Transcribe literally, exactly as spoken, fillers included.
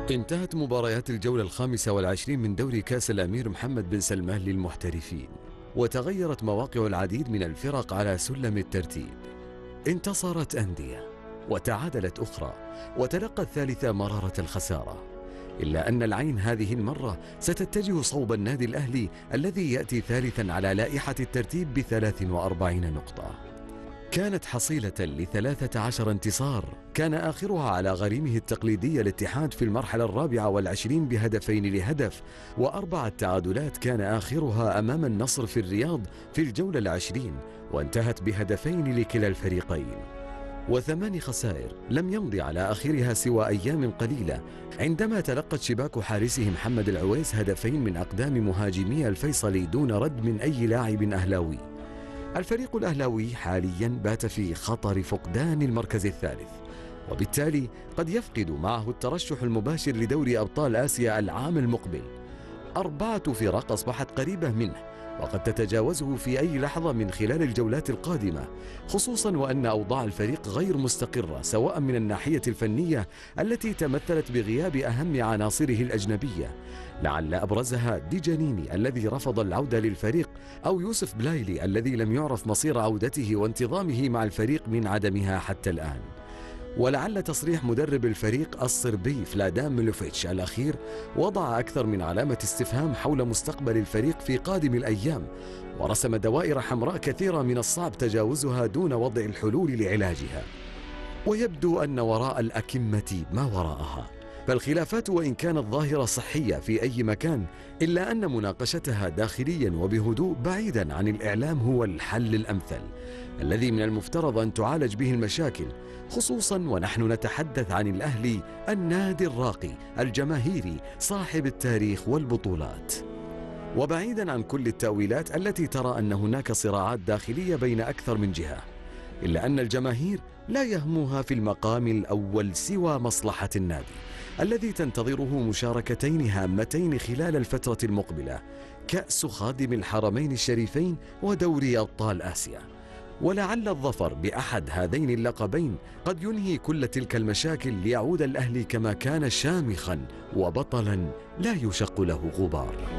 انتهت مباريات الجولة الخامسة والعشرين من دوري كأس الأمير محمد بن سلمان للمحترفين، وتغيرت مواقع العديد من الفرق على سلم الترتيب. انتصرت أندية وتعادلت أخرى، وتلقى الثالثة مرارة الخسارة، إلا أن العين هذه المرة ستتجه صوب النادي الأهلي الذي يأتي ثالثا على لائحة الترتيب بثلاث وأربعين نقطة. كانت حصيلة لثلاثة عشر انتصار، كان آخرها على غريمه التقليدي الاتحاد في المرحلة الرابعة والعشرين بهدفين لهدف، وأربعة تعادلات كان آخرها أمام النصر في الرياض في الجولة العشرين، وانتهت بهدفين لكلا الفريقين. وثمان خسائر لم يمض على آخرها سوى أيام قليلة، عندما تلقت شباك حارسه محمد العويس هدفين من أقدام مهاجمي الفيصلي دون رد من أي لاعب أهلاوي. الفريق الأهلاوي حاليا بات في خطر فقدان المركز الثالث، وبالتالي قد يفقد معه الترشح المباشر لدوري أبطال آسيا العام المقبل. أربعة فرق أصبحت قريبة منه، وقد تتجاوزه في أي لحظة من خلال الجولات القادمة، خصوصا وأن أوضاع الفريق غير مستقرة سواء من الناحية الفنية التي تمثلت بغياب أهم عناصره الأجنبية، لعل أبرزها ديجانيني الذي رفض العودة للفريق، أو يوسف بلايلي الذي لم يعرف مصير عودته وانتظامه مع الفريق من عدمها حتى الآن. ولعل تصريح مدرب الفريق الصربي فلادان ميلوفيتش الأخير وضع أكثر من علامة استفهام حول مستقبل الفريق في قادم الأيام، ورسم دوائر حمراء كثيرة من الصعب تجاوزها دون وضع الحلول لعلاجها. ويبدو أن وراء الأكمة ما وراءها، فالخلافات وإن كانت ظاهرة صحية في أي مكان، إلا أن مناقشتها داخليا وبهدوء بعيدا عن الإعلام هو الحل الأمثل، الذي من المفترض أن تعالج به المشاكل، خصوصا ونحن نتحدث عن الأهلي، النادي الراقي الجماهيري صاحب التاريخ والبطولات. وبعيدا عن كل التأويلات التي ترى أن هناك صراعات داخلية بين أكثر من جهة، إلا أن الجماهير لا يهمها في المقام الأول سوى مصلحة النادي الذي تنتظره مشاركتين هامتين خلال الفترة المقبلة: كأس خادم الحرمين الشريفين ودوري أبطال آسيا. ولعل الظفر بأحد هذين اللقبين قد ينهي كل تلك المشاكل، ليعود الأهلي كما كان شامخا وبطلا لا يشق له غبار.